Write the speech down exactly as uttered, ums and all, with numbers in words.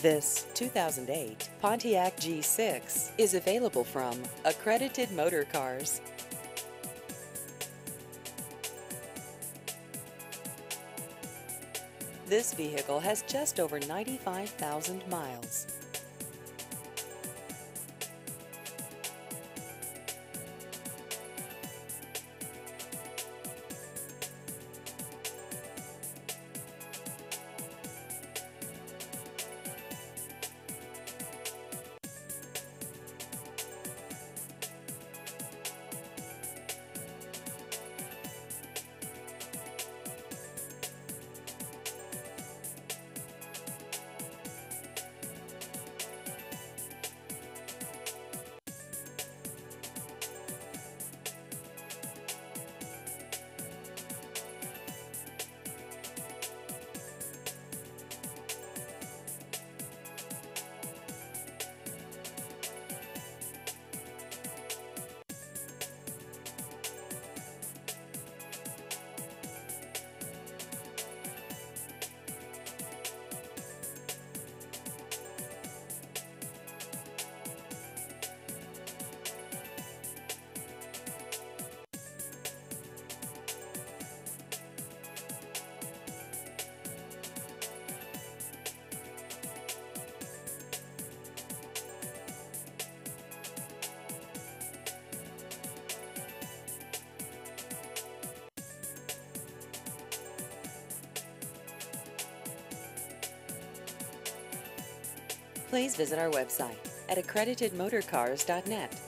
This two thousand eight Pontiac G six is available from Accredited Motorcars. This vehicle has just over ninety-five thousand miles. Please visit our website at accredited motorcars dot net.